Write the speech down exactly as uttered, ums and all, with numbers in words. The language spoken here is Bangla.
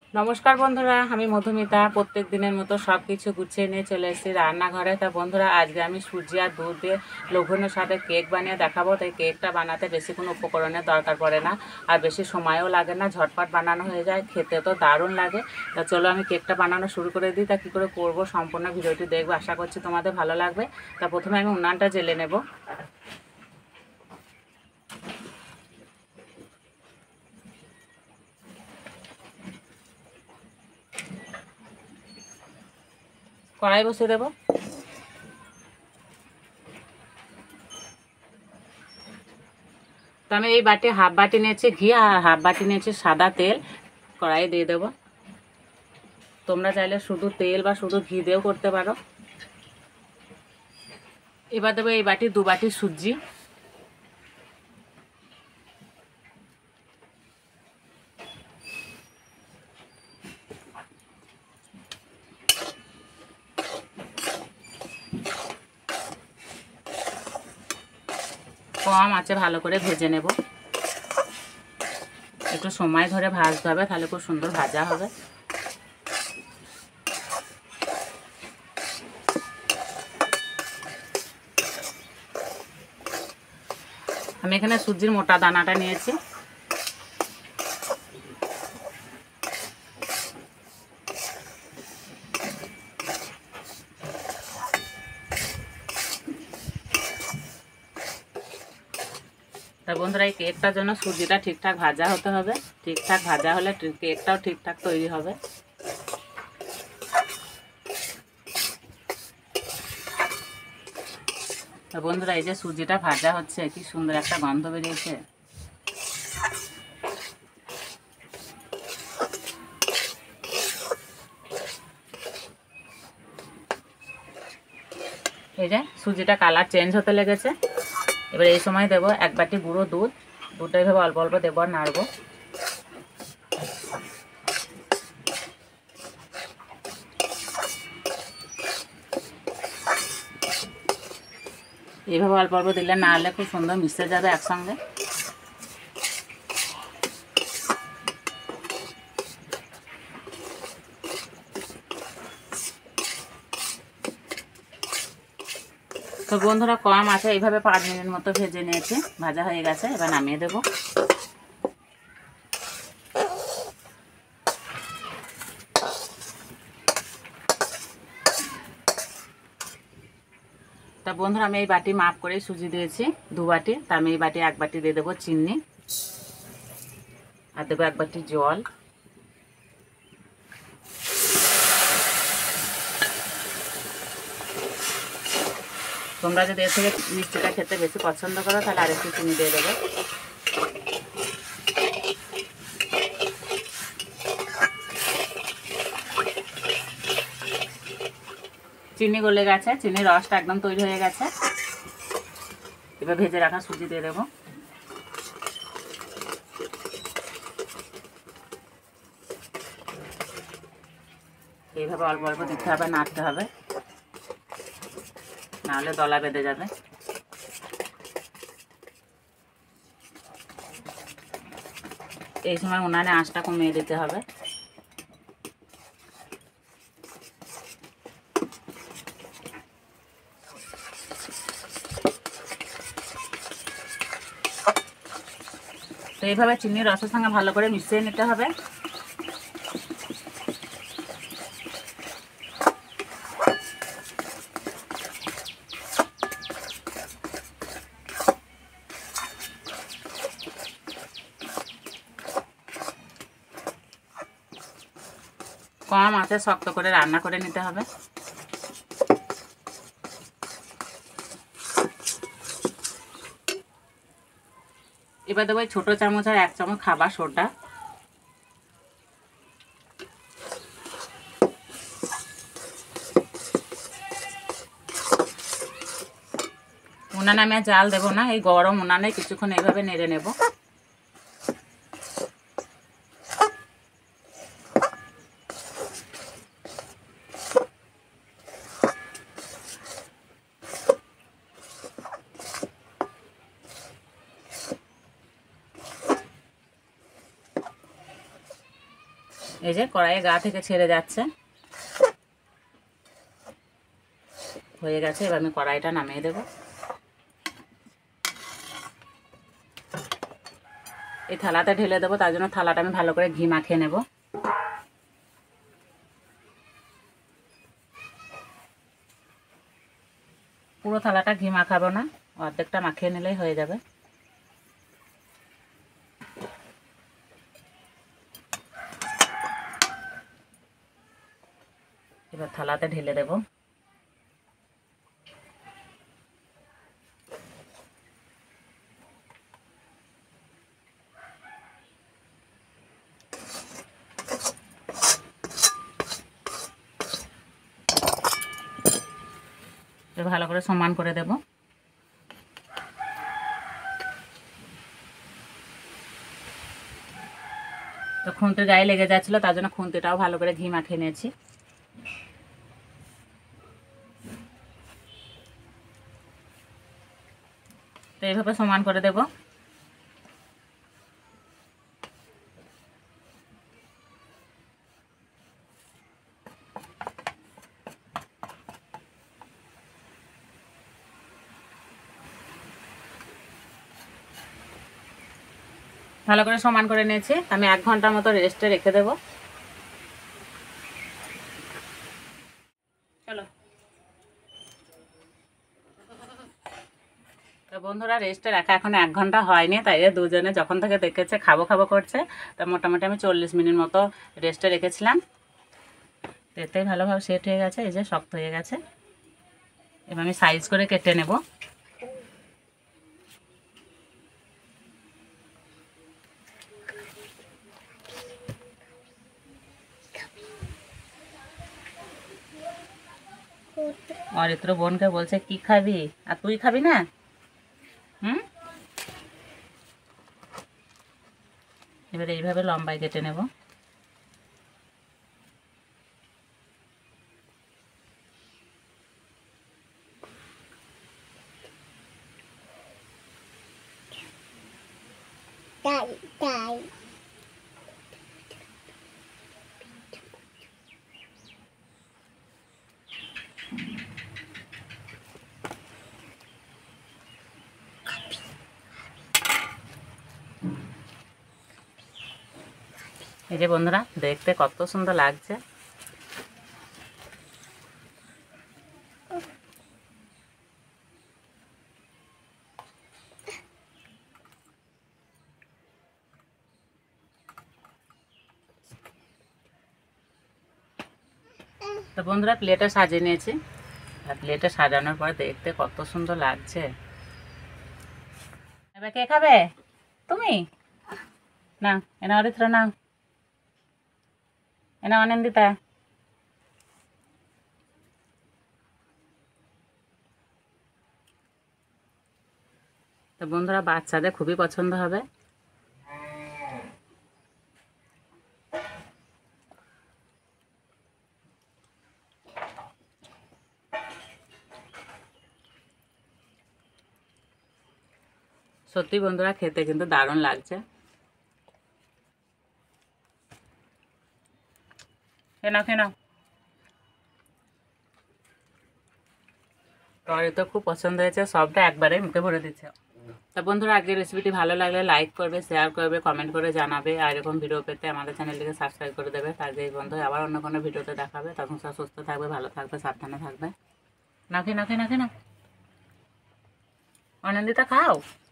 নমস্কার বন্ধুরা, আমি মধুমিতা। প্রত্যেক দিনের মতো সব কিছু গুছিয়ে নিয়ে চলে এসেছি রান্নাঘরে। তা বন্ধুরা, আজকে আমি সুজি আর দুধ দিয়ে লোভনীয় স্বাদে কেক বানিয়ে দেখাবো। তাই কেকটা বানাতে বেশি কোনো উপকরণের দরকার পড়ে না, আর বেশি সময়ও লাগে না, ঝটপট বানানো হয়ে যায়, খেতে তো দারুণ লাগে। তা চলো আমি কেকটা বানানো শুরু করে দিই। তা কী করে করবো সম্পূর্ণ ভিডিওটি দেখবো, আশা করছি তোমাদের ভালো লাগবে। তা প্রথমে আমি উনানটা জেলে নেব। কড়াই বসিয়ে দেবো। তো আমি এই বাটি হাফ বাটি নিয়েছি ঘি আর হাফ বাটি নিয়েছি সাদা তেল। কড়াইয়ে দিয়ে দেবো। তোমরা চাইলে শুধু তেল বা শুধু ঘি দিয়েও করতে পারো। এবার দেবো এই বাটি দু বাটি সুজি। কম আছে ভালো করে ভেজে নেব। একটু সময় ধরে ভাজতে হবে, তাহলে খুব সুন্দর ভাজা হবে। আমি এখানে সুজির মোটা দানাটা নিয়েছি। তা বন্ধুরা, এই কেকটার জন্য সুজিটা ঠিকঠাক ভাজা হতে হবে। ঠিকঠাক ভাজা হলে কেকটাও ঠিকঠাক তৈরি হবে। তা বন্ধুরা, এই যে সুজিটা ভাজা হচ্ছে, কি সুন্দর একটা গন্ধ বেরিয়েছে। এই যে সুজিটা কালার চেঞ্জ হতে লেগেছে। এবার এই সময় দেবো এক বাটি গুঁড়ো দুধ। দুধটা এইভাবে অল্প অল্প দেবো আর নাড়বো। এইভাবে অল্প অল্প দিলে নাড়লে খুব সুন্দর মিশে যাবে একসঙ্গে। তো বন্ধুরা, কম আছে এইভাবে পাঁচ মিনিট মতো ভেজে নিয়েছি, ভাজা হয়ে গেছে। এবার নামিয়ে দেবো। তা বন্ধুরা, আমি এই বাটি মাপ করে সুজি দিয়েছি দু বাটি। তা আমি এই বাটি এক বাটি দিয়ে দেবো চিনি, আর দেবো এক বাটি জল। তোমরা যদি এর থেকে মিষ্টিটা খেতে বেশি পছন্দ করো, তাহলে আর একটু চিনি দিয়ে দেবে। চিনি গলে গেছে, চিনির রসটা একদম তৈরি হয়ে গেছে। এবার ভেজে রাখা সুজি দিয়ে দেবো। এইভাবে অল্প অল্প দিতে হবে, নাড়তে হবে, নাহলে দলা বেঁধে যাবে। এই সময় উনানে আঁচটা কমিয়ে দিতে হবে। তো এইভাবে চিনির রসের সঙ্গে ভালো করে মিশিয়ে নিতে হবে। কম আঁচে শক্ত করে রান্না করে নিতে হবে। এবার দেবো ছোটো চামচ আর এক চামচ খাবার সোডা। উনানে আমি আর জাল দেবো না, এই গরম উনানে কিছুক্ষণ এইভাবে নেড়ে নেব। এই যে কড়াইয়ে গা থেকে ছেড়ে যাচ্ছে, হয়ে গেছে। এবার আমি কড়াইটা নামিয়ে দেব। এই থালাতে ঢেলে দেবো, তার জন্য থালাটা আমি ভালো করে ঘি মাখিয়ে নেব। পুরো থালাটা ঘি মাখাবো না, অর্ধেকটা মাখিয়ে নিলেই হয়ে যাবে। এবার থালাতে ঢেলে দেব। ভালো করে সমান করে দেব। তো খুন্তির গায়ে লেগে যাচ্ছিল, তার জন্য খুন্তিটাও ভালো করে ঘি মাখিয়ে নিয়েছি। তো এইভাবে সমান করে দেব। ভালো করে সমান করে নিয়েছি। আমি এক ঘন্টার মতো রেস্টে রেখে দেব। চলো তো বন্ধুরা, রেস্টে রাখা এখন এক ঘন্টা হয়নি, তাই দুজনে যখন থেকে দেখেছে খাবো খাবো করছে। তা মোটামুটি আমি চল্লিশ মিনিট মতো রেস্টে রেখেছিলাম। এতেই ভালোভাবে সেট হয়ে গেছে, এই যে শক্ত হয়ে গেছে। এবার আমি সাইজ করে কেটে নেব। অরিত্র বোনকে বলছে কি খাবি, আর তুই খাবি না? হুম, এবার এইভাবে লম্বায় কেটে নেব। তাই তাই এই যে বন্ধুরা, দেখতে কত সুন্দর লাগছে। তো বন্ধুরা, প্লেটে সাজিয়ে নিয়েছি। আর প্লেটে সাজানোর পর দেখতে কত সুন্দর লাগছে। এবার কে খাবে? তুমি না, এনা অরিত্র না, এনা অনিন্দিতা। তো বন্ধুরা, বাচ্চাদের খুবই পছন্দ হবে। সত্যি বন্ধুরা, খেতে কিন্তু দারুণ লাগছে। কেনা কেনা তরে তো খুব পছন্দ হয়েছে, সবটা একবারে মুখে ভরে দিচ্ছে। তা বন্ধুরা, আজকের রেসিপিটি ভালো লাগলে লাইক করবে, শেয়ার করবে, কমেন্ট করে জানাবে। আর এরকম ভিডিও পেতে আমাদের চ্যানেলটিকে সাবস্ক্রাইব করে দেবে। তার যে বন্ধু আবার অন্য কোনো ভিডিওতে দেখাবে। তখন সব সুস্থ থাকবে, ভালো থাকবে, সাবধানে থাকবে। নাকি নাকি নাকি না, অনন্দিতা খাও।